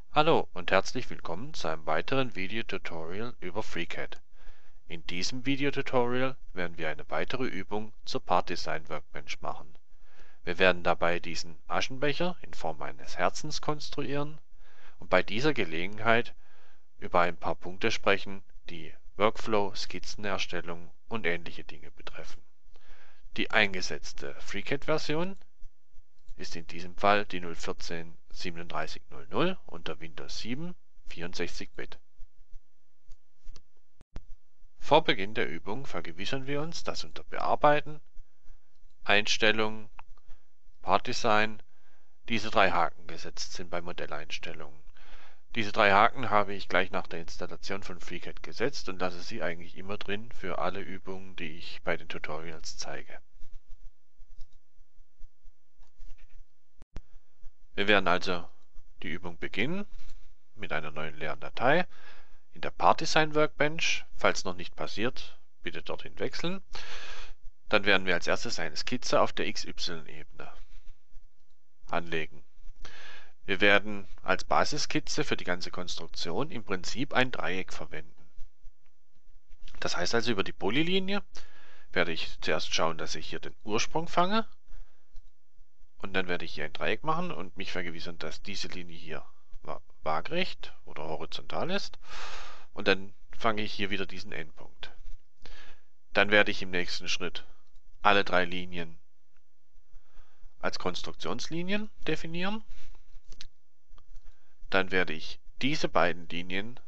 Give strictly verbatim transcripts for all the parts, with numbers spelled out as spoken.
Hallo und herzlich willkommen zu einem weiteren Videotutorial über FreeCAD. In diesem Videotutorial werden wir eine weitere Übung zur Part Design Workbench machen. Wir werden dabei diesen Aschenbecher in Form eines Herzens konstruieren und bei dieser Gelegenheit über ein paar Punkte sprechen, die Workflow, Skizzenerstellung und ähnliche Dinge betreffen. Die eingesetzte FreeCAD-Version ist in diesem Fall die null vierzehn siebenunddreißig null null unter Windows sieben vierundsechzig Bit. Vor Beginn der Übung vergewissern wir uns, dass unter Bearbeiten, Einstellungen, Part Design diese drei Haken gesetzt sind bei Modelleinstellungen. Diese drei Haken habe ich gleich nach der Installation von FreeCAD gesetzt und lasse sie eigentlich immer drin für alle Übungen, die ich bei den Tutorials zeige. Wir werden also die Übung beginnen mit einer neuen leeren Datei in der Part Design Workbench. Falls noch nicht passiert, bitte dorthin wechseln. Dann werden wir als erstes eine Skizze auf der X Y-Ebene anlegen. Wir werden als Basisskizze für die ganze Konstruktion im Prinzip ein Dreieck verwenden. Das heißt also, über die Polylinie werde ich zuerst schauen, dass ich hier den Ursprung fange. Und dann werde ich hier ein Dreieck machen und mich vergewissern, dass diese Linie hier waagrecht oder horizontal ist. Und dann fange ich hier wieder diesen Endpunkt. Dann werde ich im nächsten Schritt alle drei Linien als Konstruktionslinien definieren. Dann werde ich diese beiden Linien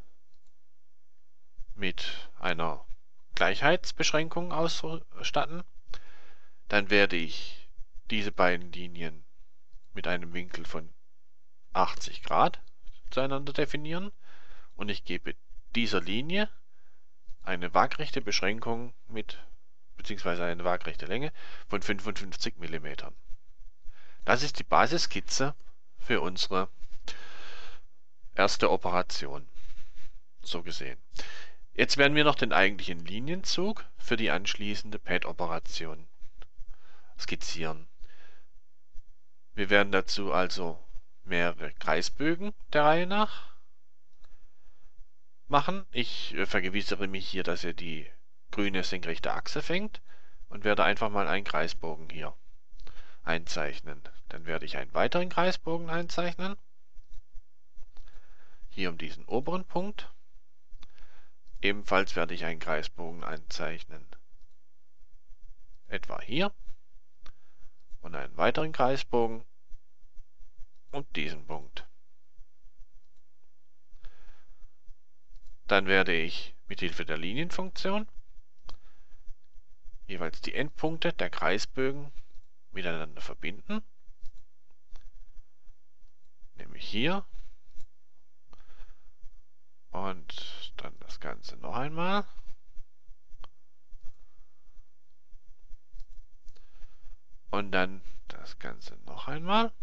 mit einer Gleichheitsbeschränkung ausstatten. Dann werde ich diese beiden Linien mit einem Winkel von achtzig Grad zueinander definieren und ich gebe dieser Linie eine waagrechte Beschränkung mit beziehungsweise eine waagrechte Länge von fünfundfünfzig Millimeter. Das ist die Basisskizze für unsere erste Operation, so gesehen. Jetzt werden wir noch den eigentlichen Linienzug für die anschließende Pad-Operation skizzieren. Wir werden dazu also mehrere Kreisbögen der Reihe nach machen. Ich vergewissere mich hier, dass ihr die grüne senkrechte Achse fängt und werde einfach mal einen Kreisbogen hier einzeichnen. Dann werde ich einen weiteren Kreisbogen einzeichnen. Hier um diesen oberen Punkt. Ebenfalls werde ich einen Kreisbogen einzeichnen. Etwa hier. Und einen weiteren Kreisbogen und diesen Punkt. Dann werde ich mit Hilfe der Linienfunktion jeweils die Endpunkte der Kreisbögen miteinander verbinden. Nämlich hier. Und dann das Ganze noch einmal. Und dann das Ganze noch einmal.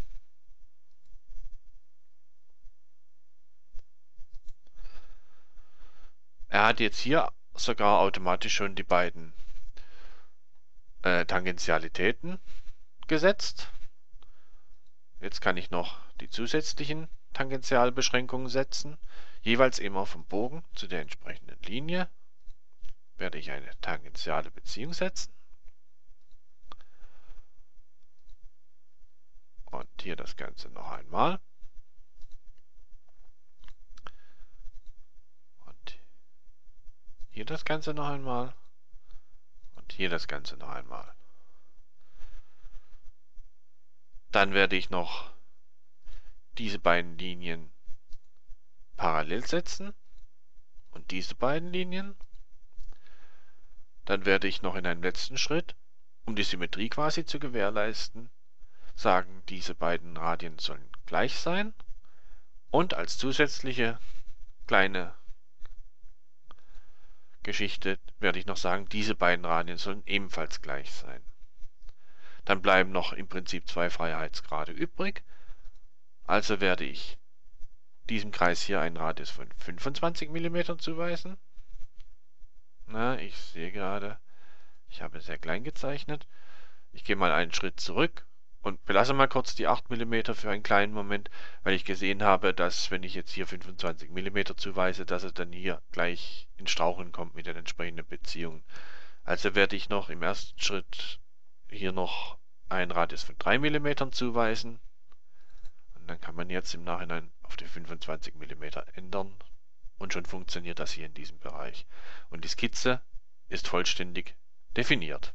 Er hat jetzt hier sogar automatisch schon die beiden äh, Tangentialitäten gesetzt. Jetzt kann ich noch die zusätzlichen Tangentialbeschränkungen setzen. Jeweils immer vom Bogen zu der entsprechenden Linie werde ich eine tangentiale Beziehung setzen. Und hier das Ganze noch einmal. Und hier das Ganze noch einmal. Und hier das Ganze noch einmal. Dann werde ich noch diese beiden Linien parallel setzen und diese beiden Linien. Dann werde ich noch in einem letzten Schritt, um die Symmetrie quasi zu gewährleisten, sagen, diese beiden Radien sollen gleich sein und als zusätzliche kleine Geschichte werde ich noch sagen, diese beiden Radien sollen ebenfalls gleich sein. Dann bleiben noch im Prinzip zwei Freiheitsgrade übrig. Also werde ich diesem Kreis hier einen Radius von fünfundzwanzig Millimeter zuweisen. Na, ich sehe gerade, ich habe sehr klein gezeichnet. Ich gehe mal einen Schritt zurück Und belasse mal kurz die acht Millimeter für einen kleinen Moment, weil ich gesehen habe, dass wenn ich jetzt hier fünfundzwanzig Millimeter zuweise, dass es dann hier gleich ins Straucheln kommt mit den entsprechenden Beziehungen. Also werde ich noch im ersten Schritt hier noch einen Radius von drei Millimeter zuweisen. Und dann kann man jetzt im Nachhinein auf die fünfundzwanzig Millimeter ändern. Und schon funktioniert das hier in diesem Bereich. Und die Skizze ist vollständig definiert.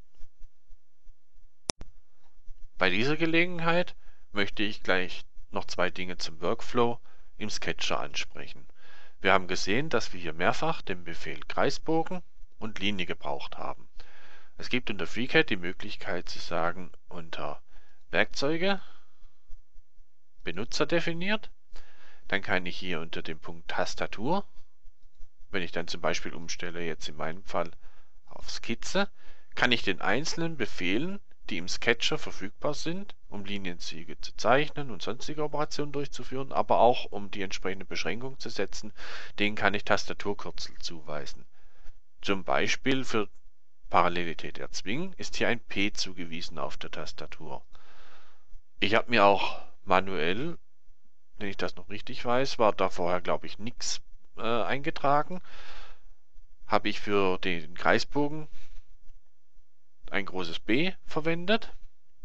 Bei dieser Gelegenheit möchte ich gleich noch zwei Dinge zum Workflow im Sketcher ansprechen. Wir haben gesehen, dass wir hier mehrfach den Befehl Kreisbogen und Linie gebraucht haben. Es gibt unter FreeCAD die Möglichkeit zu sagen, unter Werkzeuge, Benutzer definiert, dann kann ich hier unter dem Punkt Tastatur, wenn ich dann zum Beispiel umstelle, jetzt in meinem Fall auf Skizze, kann ich den einzelnen Befehlen, die im Sketcher verfügbar sind, um Linienzüge zu zeichnen und sonstige Operationen durchzuführen, aber auch um die entsprechende Beschränkung zu setzen, denen kann ich Tastaturkürzel zuweisen. Zum Beispiel für Parallelität erzwingen ist hier ein P zugewiesen auf der Tastatur. Ich habe mir auch manuell, wenn ich das noch richtig weiß, war da vorher glaube ich nichts äh, eingetragen, habe ich für den Kreisbogen ein großes B verwendet.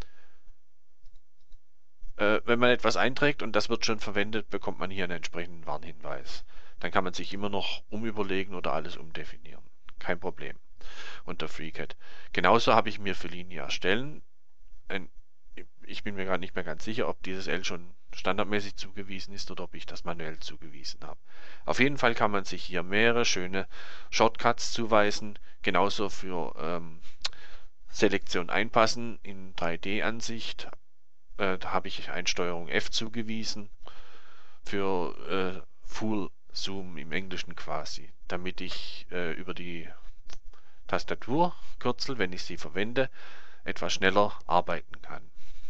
Äh, wenn man etwas einträgt und das wird schon verwendet, bekommt man hier einen entsprechenden Warnhinweis. Dann kann man sich immer noch umüberlegen oder alles umdefinieren. Kein Problem unter FreeCAD. Genauso habe ich mir für Linie erstellen, ein, ich bin mir gerade nicht mehr ganz sicher, ob dieses L schon standardmäßig zugewiesen ist oder ob ich das manuell zugewiesen habe. Auf jeden Fall kann man sich hier mehrere schöne Shortcuts zuweisen, genauso für ähm, Selektion einpassen in drei D-Ansicht. Äh, da habe ich ein Steuerung F zugewiesen für äh, Full Zoom im Englischen quasi, damit ich äh, über die Tastaturkürzel, wenn ich sie verwende, etwas schneller arbeiten kann.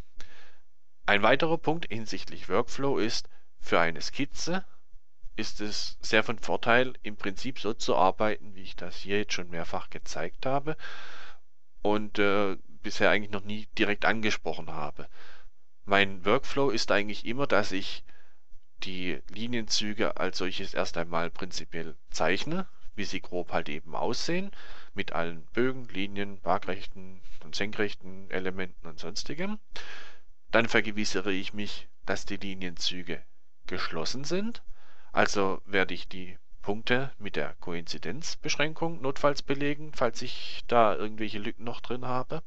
Ein weiterer Punkt hinsichtlich Workflow ist, für eine Skizze ist es sehr von Vorteil, im Prinzip so zu arbeiten, wie ich das hier jetzt schon mehrfach gezeigt habe und äh, bisher eigentlich noch nie direkt angesprochen habe. Mein Workflow ist eigentlich immer, dass ich die Linienzüge als solches erst einmal prinzipiell zeichne, wie sie grob halt eben aussehen, mit allen Bögen, Linien, waagrechten und senkrechten Elementen und sonstigem. Dann vergewissere ich mich, dass die Linienzüge geschlossen sind, also werde ich die Punkte mit der Koinzidenzbeschränkung notfalls belegen, falls ich da irgendwelche Lücken noch drin habe.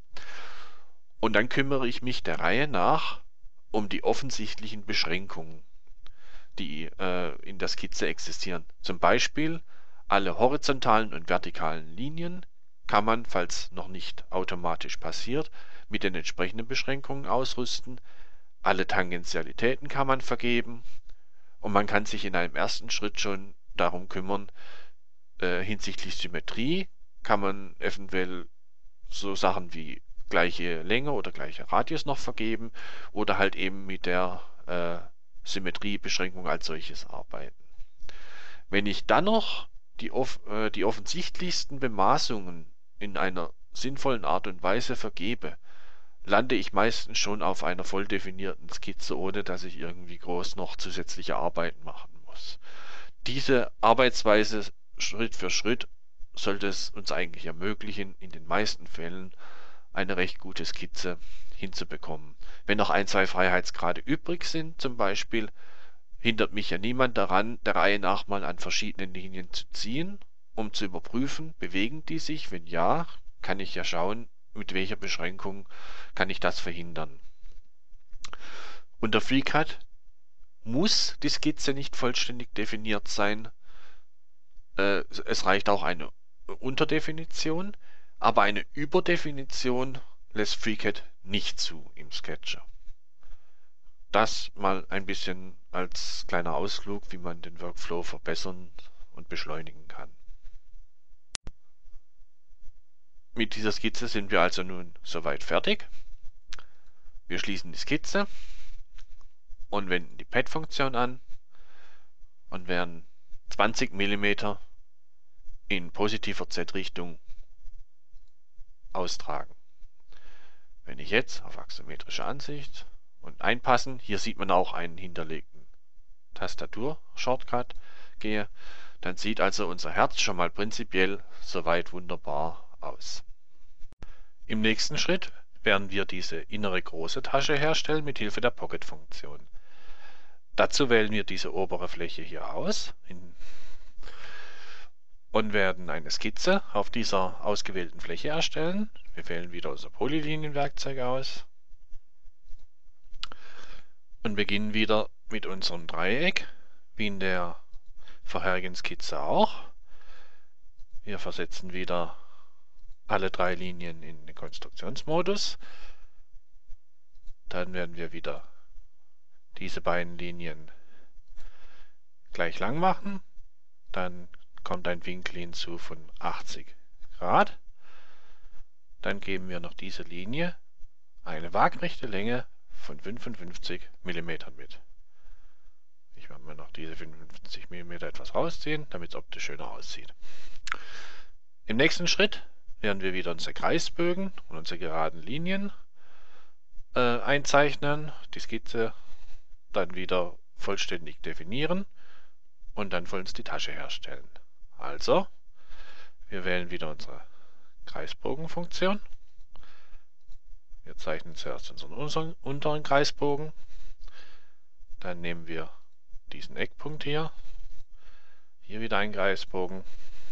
Und dann kümmere ich mich der Reihe nach um die offensichtlichen Beschränkungen, die äh, in der Skizze existieren. Zum Beispiel alle horizontalen und vertikalen Linien kann man, falls noch nicht automatisch passiert, mit den entsprechenden Beschränkungen ausrüsten. Alle Tangentialitäten kann man vergeben und man kann sich in einem ersten Schritt schon darum kümmern, äh, hinsichtlich Symmetrie kann man eventuell so Sachen wie gleiche Länge oder gleicher Radius noch vergeben oder halt eben mit der äh, Symmetriebeschränkung als solches arbeiten. Wenn ich dann noch die, off äh, die offensichtlichsten Bemaßungen in einer sinnvollen Art und Weise vergebe, lande ich meistens schon auf einer voll definierten Skizze, ohne dass ich irgendwie groß noch zusätzliche Arbeiten machen muss. Diese Arbeitsweise Schritt für Schritt sollte es uns eigentlich ermöglichen, in den meisten Fällen eine recht gute Skizze hinzubekommen. Wenn noch ein, zwei Freiheitsgrade übrig sind zum Beispiel, hindert mich ja niemand daran, der Reihe nach mal an verschiedenen Linien zu ziehen, um zu überprüfen, bewegen die sich? Wenn ja, kann ich ja schauen, mit welcher Beschränkung kann ich das verhindern. Unter FreeCAD muss die Skizze nicht vollständig definiert sein. Äh, es reicht auch eine Unterdefinition, aber eine Überdefinition lässt FreeCAD nicht zu im Sketcher. Das mal ein bisschen als kleiner Ausflug, wie man den Workflow verbessern und beschleunigen kann. Mit dieser Skizze sind wir also nun soweit fertig. Wir schließen die Skizze und wenden die Pad-Funktion an und werden zwanzig Millimeter in positiver Z-Richtung austragen. Wenn ich jetzt auf axometrische Ansicht und einpassen, hier sieht man auch einen hinterlegten Tastatur-Shortcut gehe, dann sieht also unser Herz schon mal prinzipiell soweit wunderbar aus. Im nächsten Schritt werden wir diese innere große Tasche herstellen mit Hilfe der Pocket-Funktion. Dazu wählen wir diese obere Fläche hier aus und werden eine Skizze auf dieser ausgewählten Fläche erstellen. Wir wählen wieder unser Polylinienwerkzeug aus und beginnen wieder mit unserem Dreieck, wie in der vorherigen Skizze auch. Wir versetzen wieder alle drei Linien in den Konstruktionsmodus. Dann werden wir wieder diese beiden Linien gleich lang machen. Dann kommt ein Winkel hinzu von achtzig Grad. Dann geben wir noch diese Linie eine waagrechte Länge von fünfundfünfzig Millimeter mit. Ich werde mir noch diese fünfundfünfzig Millimeter etwas rausziehen, damit es optisch schöner aussieht. Im nächsten Schritt werden wir wieder unsere Kreisbögen und unsere geraden Linien äh, einzeichnen, die Skizze dann wieder vollständig definieren und dann vollends die Tasche herstellen. Also, wir wählen wieder unsere Kreisbogenfunktion. Wir zeichnen zuerst unseren unteren Kreisbogen. Dann nehmen wir diesen Eckpunkt hier. Hier wieder ein Kreisbogen.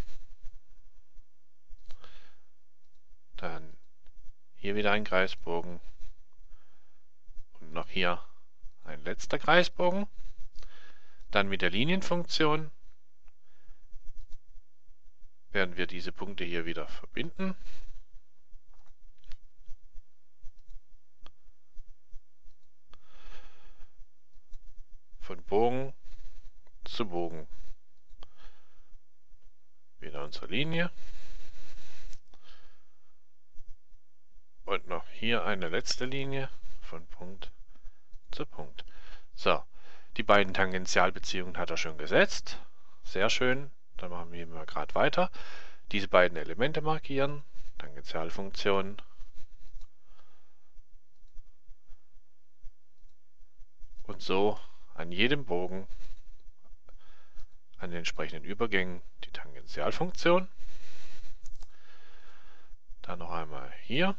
Dann hier wieder ein Kreisbogen. Und noch hier ein letzter Kreisbogen. Dann mit der Linienfunktion werden wir diese Punkte hier wieder verbinden. Von Bogen zu Bogen. Wieder unsere Linie. Und noch hier eine letzte Linie von Punkt zu Punkt. So, die beiden Tangentialbeziehungen hat er schon gesetzt. Sehr schön. Dann machen wir mal gerade weiter. Diese beiden Elemente markieren. Tangentialfunktion. Und so an jedem Bogen, an den entsprechenden Übergängen die Tangentialfunktion. Dann noch einmal hier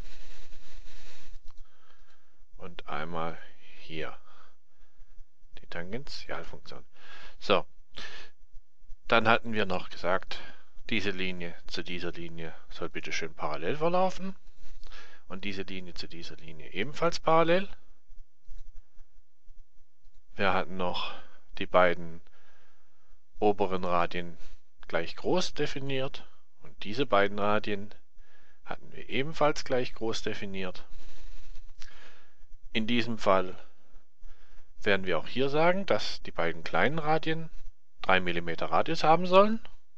und einmal hier die Tangentialfunktion. So, dann hatten wir noch gesagt, diese Linie zu dieser Linie soll bitte schön parallel verlaufen und diese Linie zu dieser Linie ebenfalls parallel. Wir hatten noch die beiden oberen Radien gleich groß definiert und diese beiden Radien hatten wir ebenfalls gleich groß definiert. In diesem Fall werden wir auch hier sagen, dass die beiden kleinen Radien drei Millimeter Radius haben sollen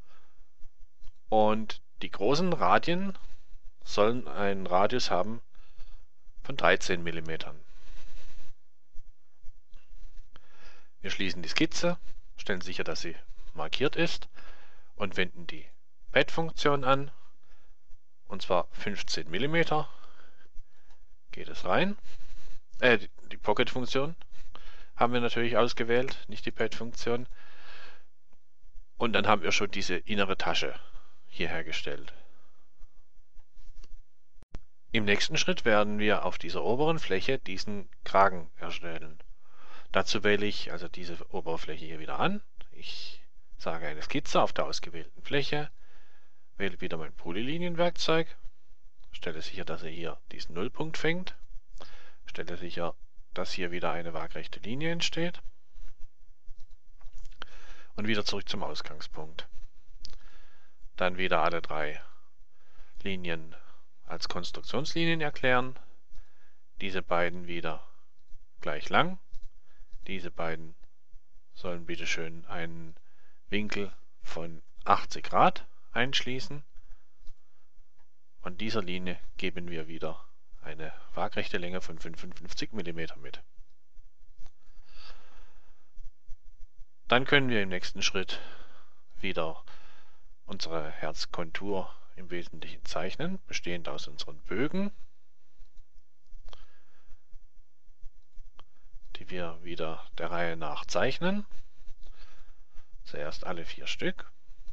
und die großen Radien sollen einen Radius haben von dreizehn Millimetern. Wir schließen die Skizze, stellen sicher, dass sie markiert ist und wenden die Pad-Funktion an, und zwar fünfzehn Millimeter geht es rein. Äh, die Pocket-Funktion haben wir natürlich ausgewählt, nicht die Pad-Funktion. Und dann haben wir schon diese innere Tasche hier hergestellt. Im nächsten Schritt werden wir auf dieser oberen Fläche diesen Kragen erstellen. Dazu wähle ich also diese obere Fläche hier wieder an. Ich sage eine Skizze auf der ausgewählten Fläche, wähle wieder mein Polylinienwerkzeug, stelle sicher, dass er hier diesen Nullpunkt fängt, stelle sicher, dass hier wieder eine waagrechte Linie entsteht und wieder zurück zum Ausgangspunkt. Dann wieder alle drei Linien als Konstruktionslinien erklären, diese beiden wieder gleich lang. Diese beiden sollen bitte schön einen Winkel von achtzig Grad einschließen. Und dieser Linie geben wir wieder eine waagrechte Länge von fünfundfünfzig Millimeter mit. Dann können wir im nächsten Schritt wieder unsere Herzkontur im Wesentlichen zeichnen, bestehend aus unseren Bögen. die wir wieder der Reihe nach zeichnen. Zuerst alle vier Stück.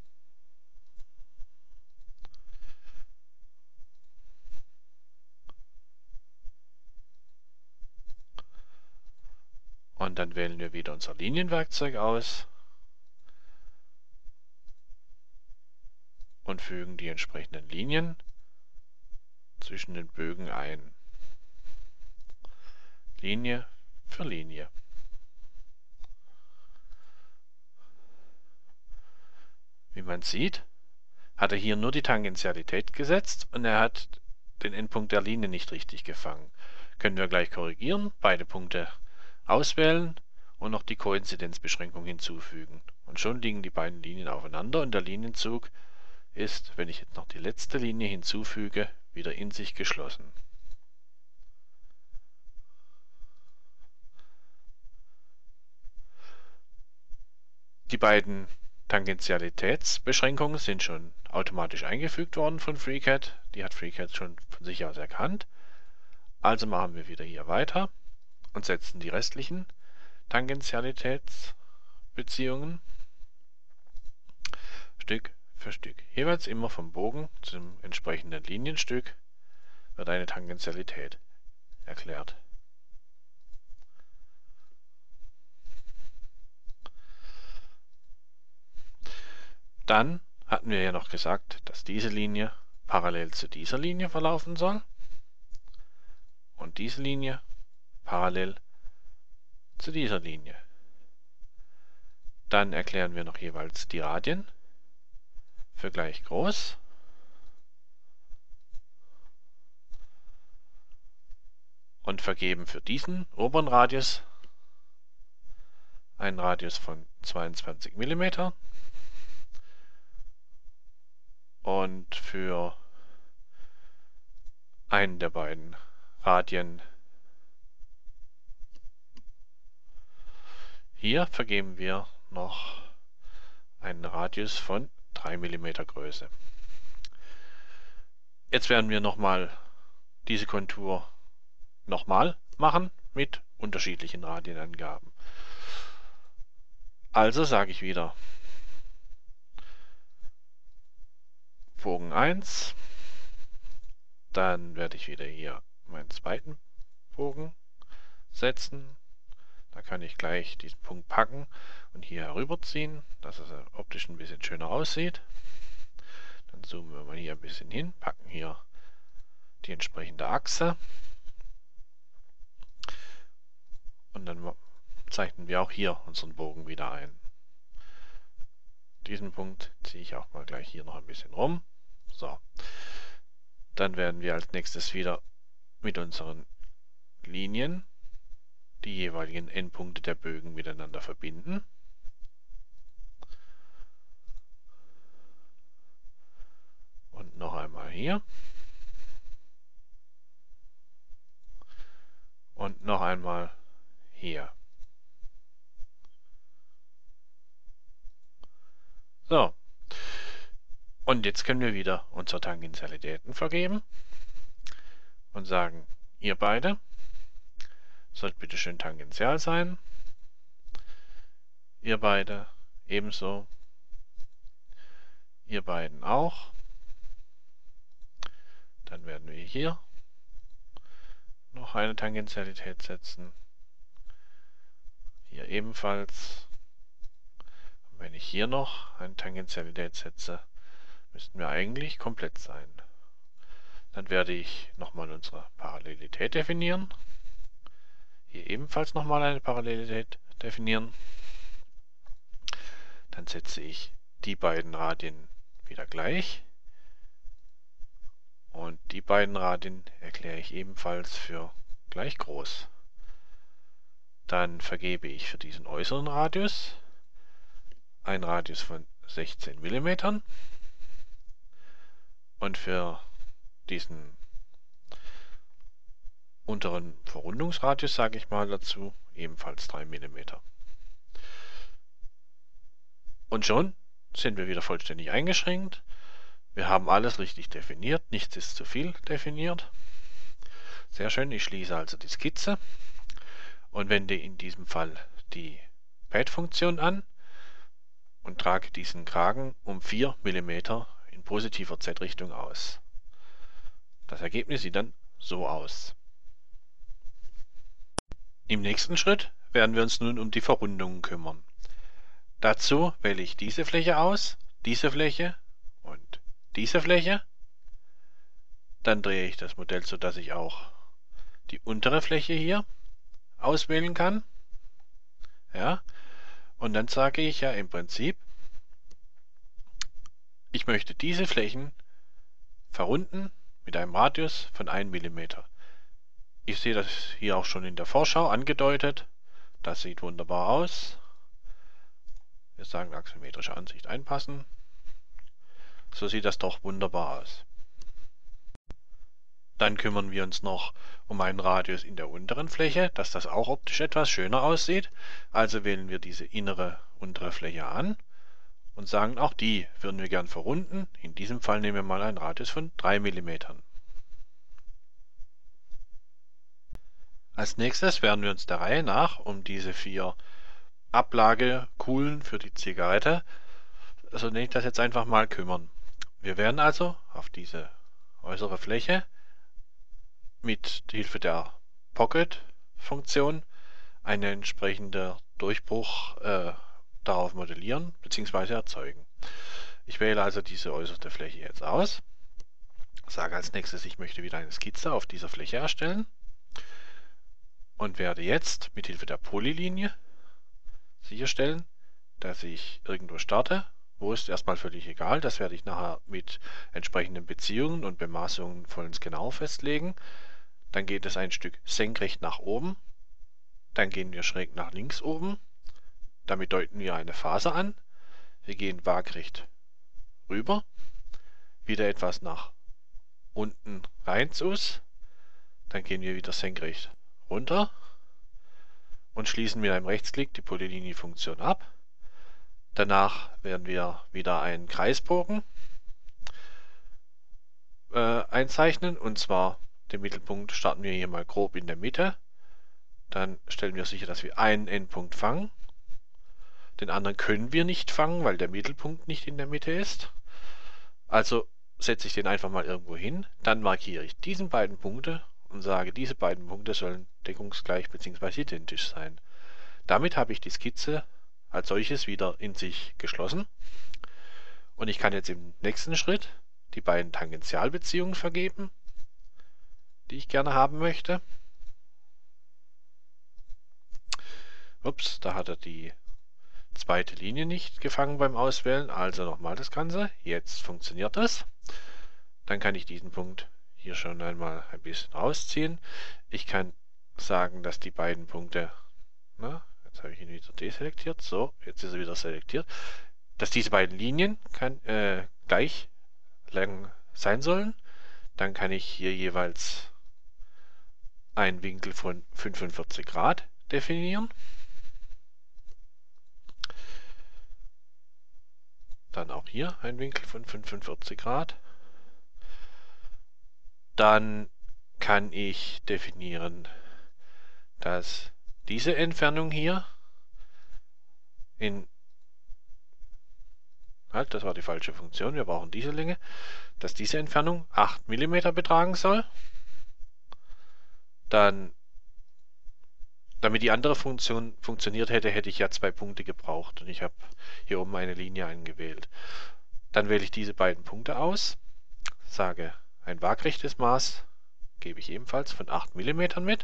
Und dann wählen wir wieder unser Linienwerkzeug aus und fügen die entsprechenden Linien zwischen den Bögen ein. Linie für Linie. Wie man sieht, hat er hier nur die Tangentialität gesetzt und er hat den Endpunkt der Linie nicht richtig gefangen. Können wir gleich korrigieren, beide Punkte auswählen und noch die Koinzidenzbeschränkung hinzufügen. Und schon liegen die beiden Linien aufeinander und der Linienzug ist, wenn ich jetzt noch die letzte Linie hinzufüge, wieder in sich geschlossen. Die beiden Tangentialitätsbeschränkungen sind schon automatisch eingefügt worden von FreeCAD. Die hat FreeCAD schon von sich aus erkannt. Also machen wir wieder hier weiter und setzen die restlichen Tangentialitätsbeziehungen Stück für Stück. Jeweils immer vom Bogen zum entsprechenden Linienstück wird eine Tangentialität erklärt. Dann hatten wir ja noch gesagt, dass diese Linie parallel zu dieser Linie verlaufen soll und diese Linie parallel zu dieser Linie. Dann erklären wir noch jeweils die Radien für gleich groß. Und vergeben für diesen oberen Radius einen Radius von zweiundzwanzig Millimeter und für einen der beiden Radien hier vergeben wir noch einen Radius von drei Millimeter Größe. Jetzt werden wir nochmal diese Kontur nochmal machen mit unterschiedlichen Radienangaben. Also sage ich wieder Bogen eins, dann werde ich wieder hier meinen zweiten Bogen setzen. Da kann ich gleich diesen Punkt packen und hier herüberziehen, dass es optisch ein bisschen schöner aussieht. Dann zoomen wir mal hier ein bisschen hin, packen hier die entsprechende Achse und dann zeichnen wir auch hier unseren Bogen wieder ein. Diesen Punkt ziehe ich auch mal gleich hier noch ein bisschen rum. So, dann werden wir als nächstes wieder mit unseren Linien die jeweiligen Endpunkte der Bögen miteinander verbinden. Und noch einmal hier. Und noch einmal hier. So. Und jetzt können wir wieder unsere Tangentialitäten vergeben und sagen, ihr beide sollt bitte schön tangential sein. Ihr beide ebenso. Ihr beiden auch. Dann werden wir hier noch eine Tangentialität setzen. Hier ebenfalls. Und wenn ich hier noch eine Tangentialität setze, müssten wir eigentlich komplett sein. Dann werde ich nochmal unsere Parallelität definieren. Hier ebenfalls nochmal eine Parallelität definieren. Dann setze ich die beiden Radien wieder gleich. Und die beiden Radien erkläre ich ebenfalls für gleich groß. Dann vergebe ich für diesen äußeren Radius einen Radius von sechzehn Millimetern und für diesen unteren Verrundungsradius, sage ich mal dazu, ebenfalls drei Millimeter. Und schon sind wir wieder vollständig eingeschränkt. Wir haben alles richtig definiert, nichts ist zu viel definiert. Sehr schön, ich schließe also die Skizze und wende in diesem Fall die Pad-Funktion an und trage diesen Kragen um vier Millimeter in positiver Z-Richtung aus. Das Ergebnis sieht dann so aus. Im nächsten Schritt werden wir uns nun um die Verrundungen kümmern. Dazu wähle ich diese Fläche aus, diese Fläche und diese Fläche. Dann drehe ich das Modell, so dass ich auch die untere Fläche hier auswählen kann. Ja, und dann sage ich ja im Prinzip, ich möchte diese Flächen verrunden mit einem Radius von einem Millimeter. Ich sehe das hier auch schon in der Vorschau angedeutet. Das sieht wunderbar aus. Wir sagen axiometrische Ansicht einpassen. So sieht das doch wunderbar aus. Dann kümmern wir uns noch um einen Radius in der unteren Fläche, dass das auch optisch etwas schöner aussieht. Also wählen wir diese innere untere Fläche an und sagen, auch die würden wir gern verrunden. In diesem Fall nehmen wir mal einen Radius von drei Millimeter. Als nächstes werden wir uns der Reihe nach um diese vier Ablagekuhlen für die Zigarette, so nenne ich das jetzt einfach mal, kümmern. Wir werden also auf diese äußere Fläche mit Hilfe der Pocket-Funktion einen entsprechenden Durchbruch äh, darauf modellieren bzw. erzeugen. Ich wähle also diese äußerste Fläche jetzt aus, sage als nächstes, ich möchte wieder eine Skizze auf dieser Fläche erstellen und werde jetzt mit Hilfe der Polylinie sicherstellen, dass ich irgendwo starte. Wo ist erstmal völlig egal, das werde ich nachher mit entsprechenden Beziehungen und Bemaßungen vollends genau festlegen. Dann geht es ein Stück senkrecht nach oben, dann gehen wir schräg nach links oben, damit deuten wir eine Phase an. Wir gehen waagrecht rüber, wieder etwas nach unten rein zu uns, dann gehen wir wieder senkrecht runter und schließen mit einem Rechtsklick die Polylinie-Funktion ab. Danach werden wir wieder einen Kreisbogen äh, einzeichnen, und zwar den Mittelpunkt starten wir hier mal grob in der Mitte. Dann stellen wir sicher, dass wir einen Endpunkt fangen. Den anderen können wir nicht fangen, weil der Mittelpunkt nicht in der Mitte ist. Also setze ich den einfach mal irgendwo hin. Dann markiere ich diesen beiden Punkte und sage, diese beiden Punkte sollen deckungsgleich bzw. identisch sein. Damit habe ich die Skizze als solches wieder in sich geschlossen. Und ich kann jetzt im nächsten Schritt die beiden Tangentialbeziehungen vergeben, die ich gerne haben möchte. Ups, da hat er die zweite Linie nicht gefangen beim Auswählen, also nochmal das Ganze. Jetzt funktioniert das. Dann kann ich diesen Punkt hier schon einmal ein bisschen rausziehen. Ich kann sagen, dass die beiden Punkte, na, jetzt habe ich ihn wieder deselektiert, so, jetzt ist er wieder selektiert, dass diese beiden Linien kann, äh, gleich lang sein sollen. Dann kann ich hier jeweils einen Winkel von fünfundvierzig Grad definieren. Dann auch hier ein Winkel von fünfundvierzig Grad. Dann kann ich definieren, dass diese Entfernung hier in, halt, das war die falsche Funktion, wir brauchen diese Länge, dass diese Entfernung acht Millimeter betragen soll. Dann, damit die andere Funktion funktioniert hätte, hätte ich ja zwei Punkte gebraucht und ich habe hier oben eine Linie angewählt. Dann wähle ich diese beiden Punkte aus, sage ein waagrechtes Maß, gebe ich ebenfalls von acht Millimeter mit.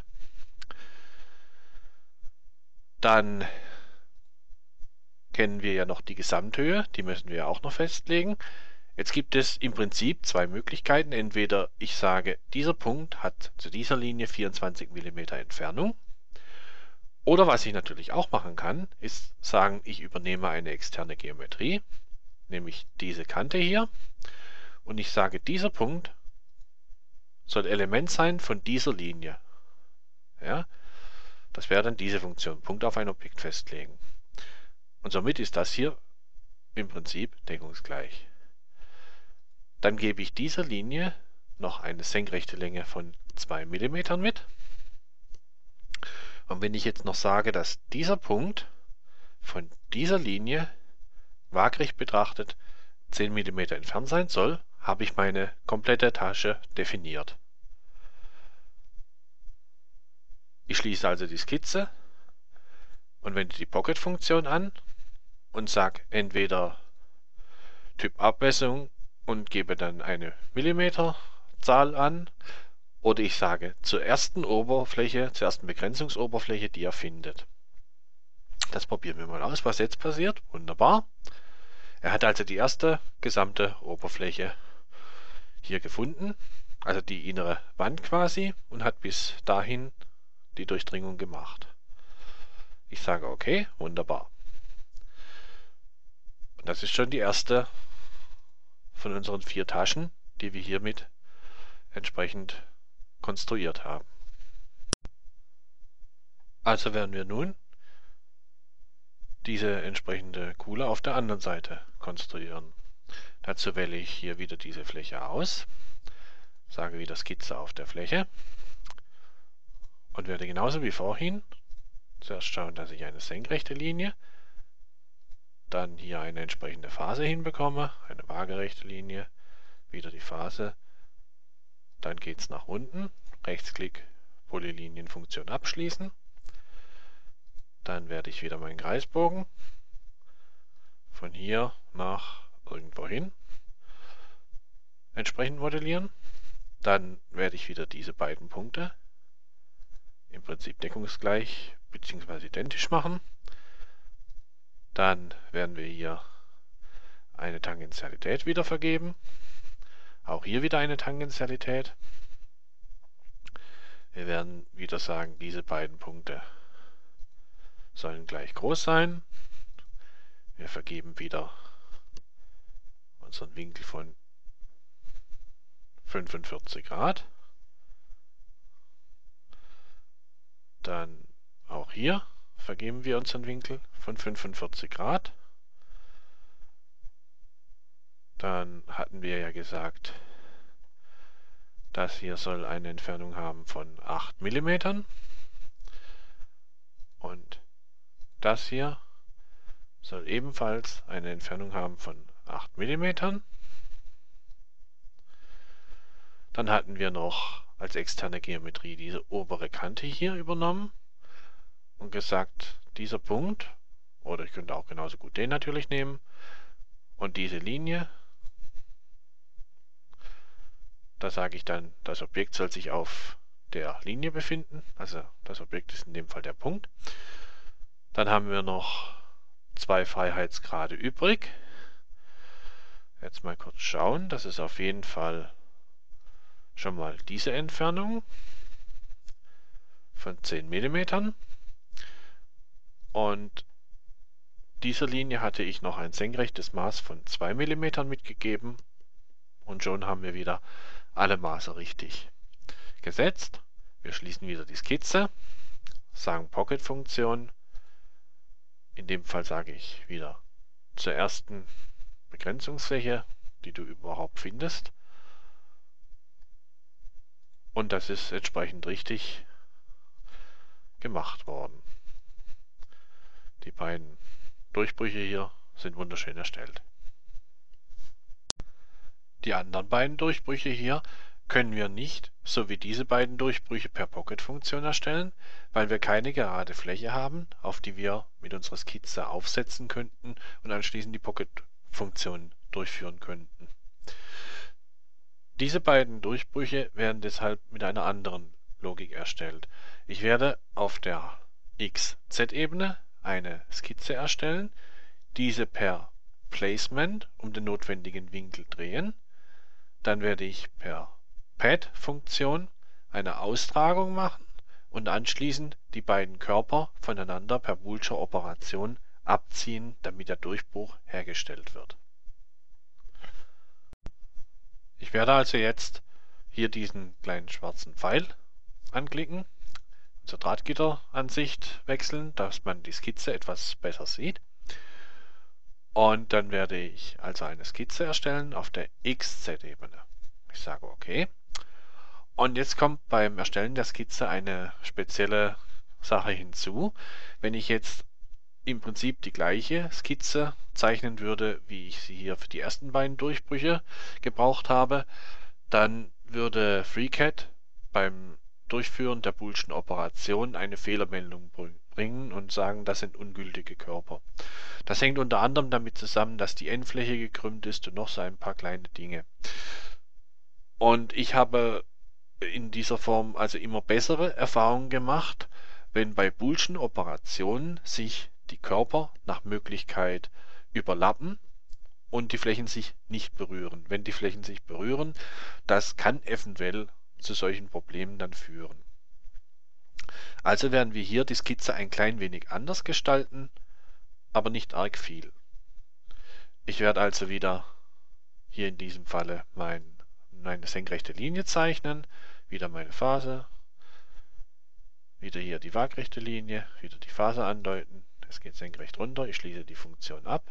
Dann kennen wir ja noch die Gesamthöhe, die müssen wir auch noch festlegen. Jetzt gibt es im Prinzip zwei Möglichkeiten. Entweder ich sage, dieser Punkt hat zu dieser Linie vierundzwanzig Millimeter Entfernung. Oder was ich natürlich auch machen kann, ist sagen, ich übernehme eine externe Geometrie, nämlich diese Kante hier. Und ich sage, dieser Punkt soll Element sein von dieser Linie. Ja, das wäre dann diese Funktion, Punkt auf ein Objekt festlegen. Und somit ist das hier im Prinzip deckungsgleich. Dann gebe ich dieser Linie noch eine senkrechte Länge von zwei Millimeter mit Und wenn ich jetzt noch sage, dass dieser Punkt von dieser Linie waagrecht betrachtet zehn Millimeter entfernt sein soll, habe ich meine komplette Tasche definiert. Ich schließe also die Skizze und wende die Pocket-Funktion an und sage entweder Typ Abmessung und gebe dann eine Millimeterzahl an, oder ich sage zur ersten Oberfläche, zur ersten Begrenzungsoberfläche, die er findet. Das probieren wir mal aus, was jetzt passiert. Wunderbar. Er hat also die erste gesamte Oberfläche hier gefunden, also die innere Wand quasi, und hat bis dahin die Durchdringung gemacht. Ich sage okay, wunderbar. Und das ist schon die erste von unseren vier Taschen, die wir hiermit entsprechend konstruiert haben. Also werden wir nun diese entsprechende Kuhle auf der anderen Seite konstruieren. Dazu wähle ich hier wieder diese Fläche aus, sage wieder Skizze auf der Fläche und werde genauso wie vorhin zuerst schauen, dass ich eine senkrechte Linie, dann hier eine entsprechende Phase hinbekomme, eine waagerechte Linie, wieder die Phase, dann geht es nach unten, Rechtsklick, Polylinienfunktion abschließen, dann werde ich wieder meinen Kreisbogen von hier nach irgendwo hin entsprechend modellieren, dann werde ich wieder diese beiden Punkte im Prinzip deckungsgleich bzw. identisch machen. Dann werden wir hier eine Tangentialität wieder vergeben. Auch hier wieder eine Tangentialität. Wir werden wieder sagen, diese beiden Punkte sollen gleich groß sein. Wir vergeben wieder unseren Winkel von fünfundvierzig Grad. Dann auch hier vergeben wir unseren Winkel von fünfundvierzig Grad. Dann hatten wir ja gesagt, das hier soll eine Entfernung haben von acht Millimetern. Und das hier soll ebenfalls eine Entfernung haben von acht Millimetern. Dann hatten wir noch als externe Geometrie diese obere Kante hier übernommen und gesagt, dieser Punkt, oder ich könnte auch genauso gut den natürlich nehmen, und diese Linie, da sage ich dann, das Objekt soll sich auf der Linie befinden, also das Objekt ist in dem Fall der Punkt. Dann haben wir noch zwei Freiheitsgrade übrig. Jetzt mal kurz schauen, das ist auf jeden Fall schon mal diese Entfernung von zehn Millimetern. Und dieser Linie hatte ich noch ein senkrechtes Maß von zwei Millimetern mitgegeben und schon haben wir wieder alle Maße richtig gesetzt. Wir schließen wieder die Skizze, sagen Pocket-Funktion. In dem Fall sage ich wieder zur ersten Begrenzungsfläche, die du überhaupt findest. Und das ist entsprechend richtig gemacht worden. Die beiden Durchbrüche hier sind wunderschön erstellt. Die anderen beiden Durchbrüche hier können wir nicht, so wie diese beiden Durchbrüche, per Pocket-Funktion erstellen, weil wir keine gerade Fläche haben, auf die wir mit unserer Skizze aufsetzen könnten und anschließend die Pocket-Funktion durchführen könnten. Diese beiden Durchbrüche werden deshalb mit einer anderen Logik erstellt. Ich werde auf der X Z-Ebene eine Skizze erstellen, diese per Placement um den notwendigen Winkel drehen. Dann werde ich per Pad-Funktion eine Austragung machen und anschließend die beiden Körper voneinander per boolsche Operation abziehen, damit der Durchbruch hergestellt wird. Ich werde also jetzt hier diesen kleinen schwarzen Pfeil anklicken, zur Drahtgitteransicht wechseln, dass man die Skizze etwas besser sieht. Und dann werde ich also eine Skizze erstellen auf der X Z-Ebene. Ich sage OK. Und jetzt kommt beim Erstellen der Skizze eine spezielle Sache hinzu. Wenn ich jetzt im Prinzip die gleiche Skizze zeichnen würde, wie ich sie hier für die ersten beiden Durchbrüche gebraucht habe, dann würde FreeCAD beim Durchführen der boolschen Operation eine Fehlermeldung bringen und sagen, das sind ungültige Körper. Das hängt unter anderem damit zusammen, dass die Endfläche gekrümmt ist und noch so ein paar kleine Dinge. Und ich habe in dieser Form also immer bessere Erfahrungen gemacht, wenn bei boolschen Operationen sich die Körper nach Möglichkeit überlappen und die Flächen sich nicht berühren. Wenn die Flächen sich berühren, das kann eventuell zu solchen Problemen dann führen. Also werden wir hier die Skizze ein klein wenig anders gestalten, aber nicht arg viel. Ich werde also wieder hier in diesem Falle mein, meine senkrechte Linie zeichnen, wieder meine Phase, wieder hier die waagrechte Linie, wieder die Phase andeuten. Es geht senkrecht runter, ich schließe die Funktion ab.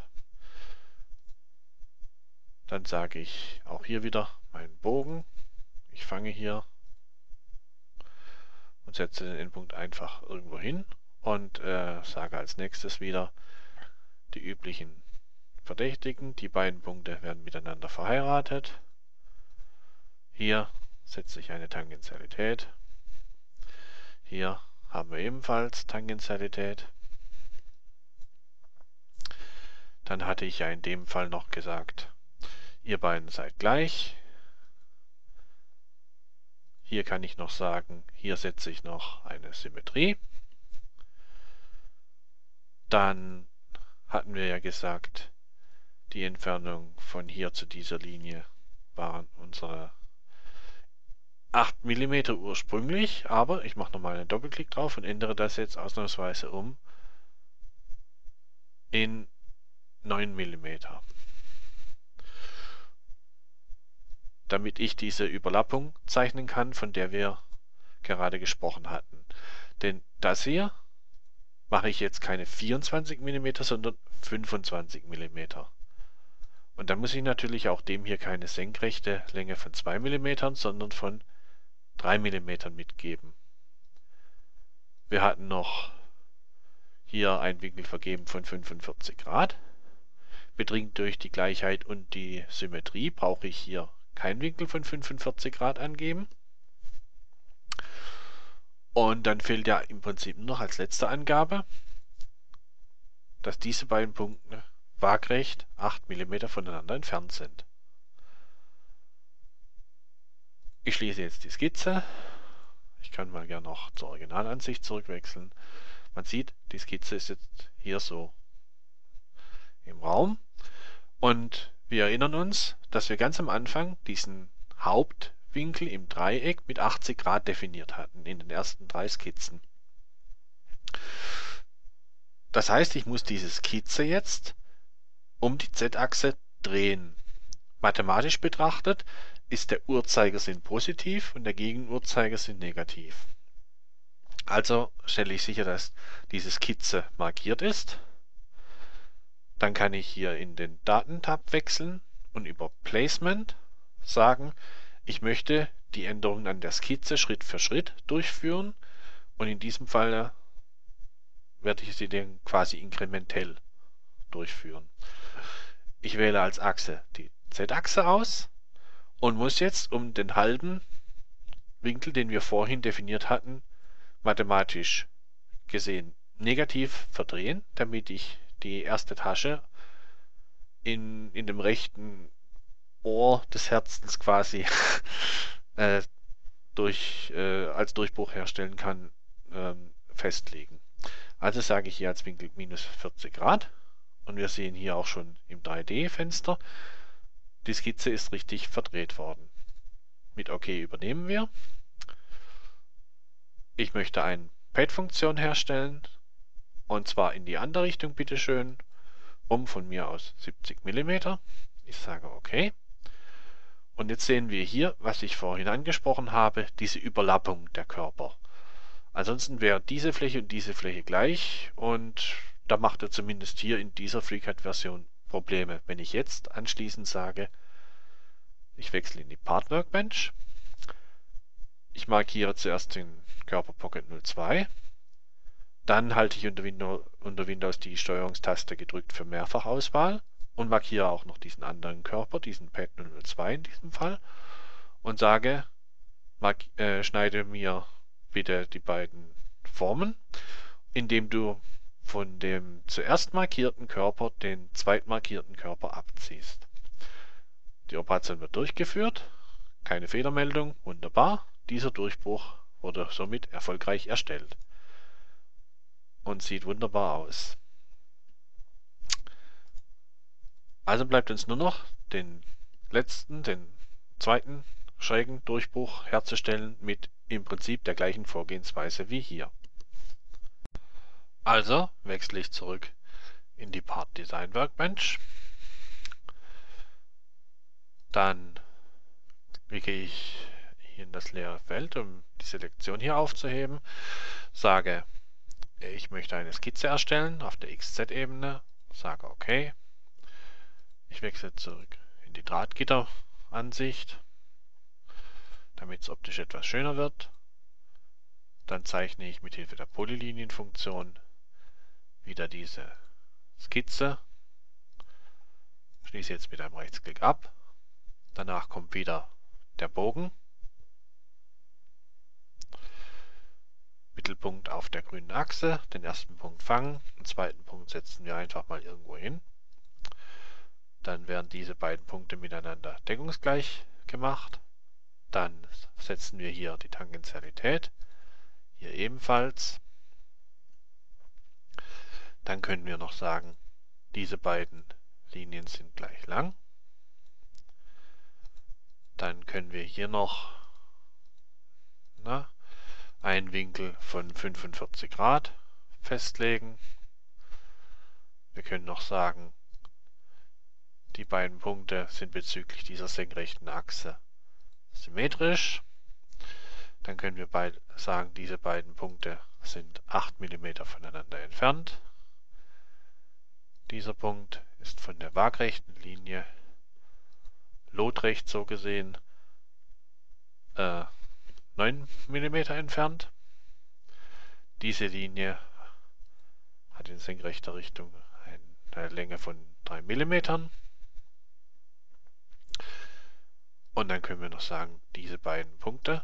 Dann sage ich auch hier wieder meinen Bogen. Ich fange hier und setze den Endpunkt einfach irgendwo hin und äh, sage als nächstes wieder die üblichen Verdächtigen. Die beiden Punkte werden miteinander verheiratet. Hier setze ich eine Tangentialität. Hier haben wir ebenfalls Tangentialität. Dann hatte ich ja in dem Fall noch gesagt, ihr beiden seid gleich. Hier kann ich noch sagen, hier setze ich noch eine Symmetrie. Dann hatten wir ja gesagt, die Entfernung von hier zu dieser Linie waren unsere acht Millimeter ursprünglich, aber ich mache nochmal einen Doppelklick drauf und ändere das jetzt ausnahmsweise um in neun Millimeter. Damit ich diese Überlappung zeichnen kann, von der wir gerade gesprochen hatten. Denn das hier mache ich jetzt keine vierundzwanzig Millimeter, sondern fünfundzwanzig Millimeter. Und dann muss ich natürlich auch dem hier keine senkrechte Länge von zwei Millimeter, sondern von drei Millimeter mitgeben. Wir hatten noch hier einen Winkel vergeben von fünfundvierzig Grad. Bedingt durch die Gleichheit und die Symmetrie brauche ich hier keinen Winkel von fünfundvierzig Grad angeben. Und dann fehlt ja im Prinzip nur noch als letzte Angabe, dass diese beiden Punkte waagrecht acht Millimeter voneinander entfernt sind. Ich schließe jetzt die Skizze. Ich kann mal gerne noch zur Originalansicht zurückwechseln. Man sieht, die Skizze ist jetzt hier so im Raum. Und wir erinnern uns, dass wir ganz am Anfang diesen Hauptwinkel im Dreieck mit achtzig Grad definiert hatten, in den ersten drei Skizzen. Das heißt, ich muss diese Skizze jetzt um die Z-Achse drehen. Mathematisch betrachtet ist der Uhrzeigersinn positiv und der Gegenuhrzeigersinn negativ. Also stelle ich sicher, dass diese Skizze markiert ist. Dann kann ich hier in den Datentab wechseln und über Placement sagen, ich möchte die Änderungen an der Skizze Schritt für Schritt durchführen und in diesem Fall werde ich sie dann quasi inkrementell durchführen. Ich wähle als Achse die Z-Achse aus und muss jetzt um den halben Winkel, den wir vorhin definiert hatten, mathematisch gesehen negativ verdrehen, damit ich die erste Tasche in, in dem rechten Ohr des Herzens quasi äh, durch, äh, als Durchbruch herstellen kann, ähm, festlegen. Also sage ich hier als Winkel minus vierzig Grad und wir sehen hier auch schon im drei D-Fenster, die Skizze ist richtig verdreht worden. Mit OK übernehmen wir. Ich möchte eine Pad-Funktion herstellen und zwar in die andere Richtung bitteschön, um von mir aus siebzig Millimeter. Ich sage OK. Und jetzt sehen wir hier, was ich vorhin angesprochen habe, diese Überlappung der Körper. Ansonsten wäre diese Fläche und diese Fläche gleich und da macht er zumindest hier in dieser FreeCAD-Version Probleme. Wenn ich jetzt anschließend sage, ich wechsle in die Part Workbench, ich markiere zuerst den Körper Pocket null zwei, Dann halte ich unter Windows, unter Windows die Steuerungstaste gedrückt für Mehrfachauswahl und markiere auch noch diesen anderen Körper, diesen Pad null null zwei in diesem Fall, und sage, mark, äh, schneide mir bitte die beiden Formen, indem du von dem zuerst markierten Körper den zweitmarkierten Körper abziehst. Die Operation wird durchgeführt, keine Fehlermeldung, wunderbar. Dieser Durchbruch wurde somit erfolgreich erstellt und sieht wunderbar aus. Also bleibt uns nur noch den letzten, den zweiten schrägen Durchbruch herzustellen mit im Prinzip der gleichen Vorgehensweise wie hier. Also wechsle ich zurück in die Part Design Workbench. Dann klicke ich hier in das leere Feld, um die Selektion hier aufzuheben. Sage, ich möchte eine Skizze erstellen auf der X Z-Ebene. Sage OK. Ich wechsle zurück in die Drahtgitteransicht, damit es optisch etwas schöner wird. Dann zeichne ich mit Hilfe der Polylinienfunktion wieder diese Skizze. Schließe jetzt mit einem Rechtsklick ab. Danach kommt wieder der Bogen. Mittelpunkt auf der grünen Achse. Den ersten Punkt fangen, den zweiten Punkt setzen wir einfach mal irgendwo hin. Dann werden diese beiden Punkte miteinander deckungsgleich gemacht. Dann setzen wir hier die Tangentialität. Hier ebenfalls. Dann können wir noch sagen, diese beiden Linien sind gleich lang. Dann können wir hier noch na, einen Winkel von fünfundvierzig Grad festlegen. Wir können noch sagen, die beiden Punkte sind bezüglich dieser senkrechten Achse symmetrisch. Dann können wir beid, sagen, diese beiden Punkte sind acht Millimeter voneinander entfernt. Dieser Punkt ist von der waagrechten Linie lotrecht so gesehen äh, neun Millimeter entfernt. Diese Linie hat in senkrechter Richtung eine Länge von drei Millimeter. Und dann können wir noch sagen, diese beiden Punkte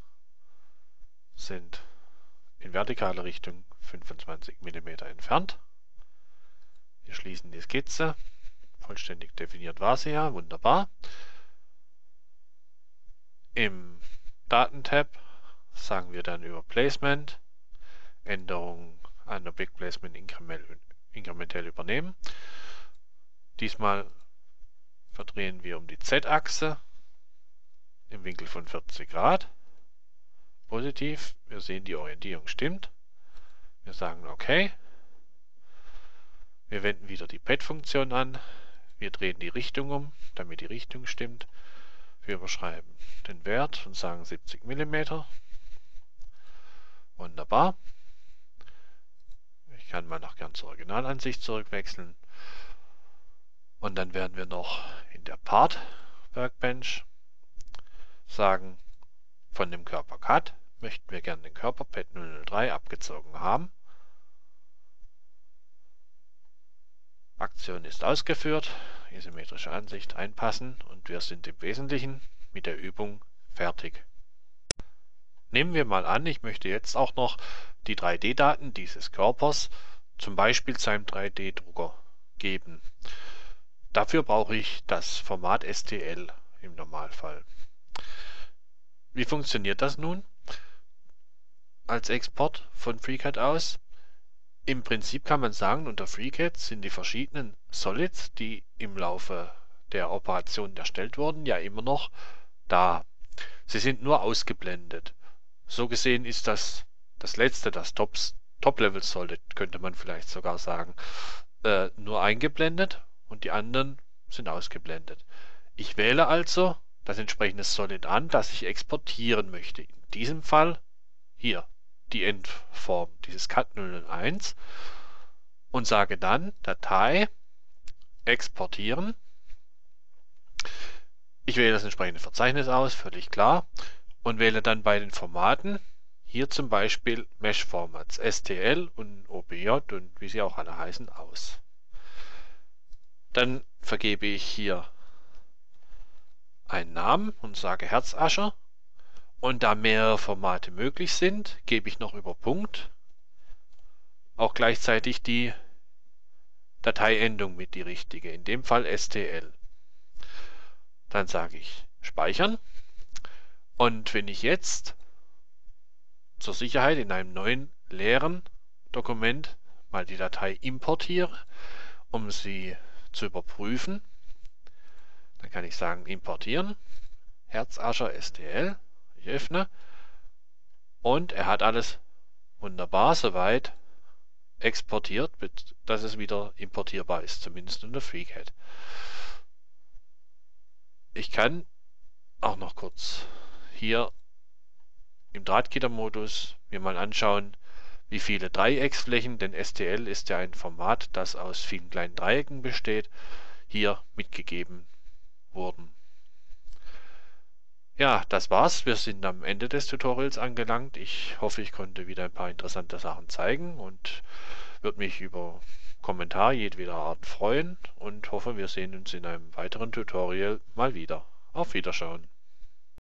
sind in vertikaler Richtung fünfundzwanzig Millimeter entfernt. Wir schließen die Skizze. Vollständig definiert war sie ja, wunderbar. Im Datentab sagen wir dann über Placement, Änderungen an Object Placement inkrementell übernehmen. Diesmal verdrehen wir um die Z-Achse im Winkel von vierzig Grad. Positiv, wir sehen, die Orientierung stimmt. Wir sagen OK. Wir wenden wieder die Pad-Funktion an. Wir drehen die Richtung um, damit die Richtung stimmt. Wir überschreiben den Wert und sagen siebzig Millimeter. Wunderbar. Ich kann mal noch gern zur Originalansicht zurückwechseln. Und dann werden wir noch in der Part Workbench sagen, von dem Körper Cut möchten wir gerne den Körper Pad null null drei abgezogen haben. Aktion ist ausgeführt, isometrische Ansicht einpassen und wir sind im Wesentlichen mit der Übung fertig. Nehmen wir mal an, ich möchte jetzt auch noch die drei D Daten dieses Körpers zum Beispiel zu einem drei D Drucker geben. Dafür brauche ich das Format S T L im Normalfall. Wie funktioniert das nun als Export von FreeCAD aus? Im Prinzip kann man sagen, unter FreeCAD sind die verschiedenen Solids, die im Laufe der Operation erstellt wurden, ja immer noch da. Sie sind nur ausgeblendet. So gesehen ist das das letzte, das Top-Level-Solid, könnte man vielleicht sogar sagen, äh, nur eingeblendet und die anderen sind ausgeblendet. Ich wähle also das entsprechende Solid an, das ich exportieren möchte. In diesem Fall hier die Endform, dieses Cut null null eins, und sage dann Datei exportieren. Ich wähle das entsprechende Verzeichnis aus, völlig klar, und wähle dann bei den Formaten hier zum Beispiel Mesh Formats, S T L und O B J und wie sie auch alle heißen, aus. Dann vergebe ich hier einen Namen und sage Herzascher. Und da mehrere Formate möglich sind, gebe ich noch über Punkt auch gleichzeitig die Dateiendung mit, die richtige, in dem Fall S T L. Dann sage ich Speichern. Und wenn ich jetzt zur Sicherheit in einem neuen leeren Dokument mal die Datei importiere, um sie zu überprüfen, dann kann ich sagen importieren, Herzascher S T L, ich öffne und er hat alles wunderbar soweit exportiert, dass es wieder importierbar ist, zumindest unter FreeCAD. Ich kann auch noch kurz hier im Drahtgitter-Modus mir mal anschauen, wie viele Dreiecksflächen, denn S T L ist ja ein Format, das aus vielen kleinen Dreiecken besteht, hier mitgegeben wurden. Ja, das war's. Wir sind am Ende des Tutorials angelangt. Ich hoffe, ich konnte wieder ein paar interessante Sachen zeigen und würde mich über Kommentare jedweder Art freuen und hoffe, wir sehen uns in einem weiteren Tutorial mal wieder. Auf Wiederschauen.